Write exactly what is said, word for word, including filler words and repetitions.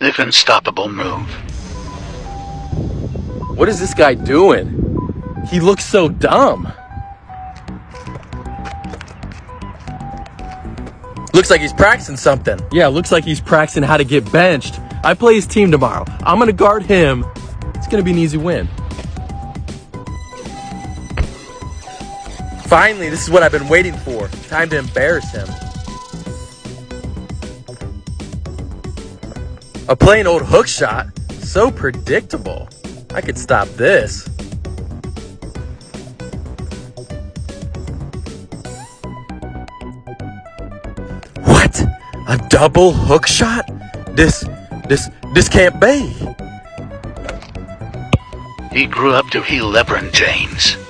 If unstoppable move. What is this guy doing? He looks so dumb. Looks like he's practicing something. Yeah, looks like he's practicing how to get benched. I play his team tomorrow. I'm gonna guard him. It's gonna be an easy win. Finally, this is what I've been waiting for. Time to embarrass him. A plain old hook shot. So predictable. I could stop this. What? A double hook shot? This, this, this can't be. He grew up to be LeBron James.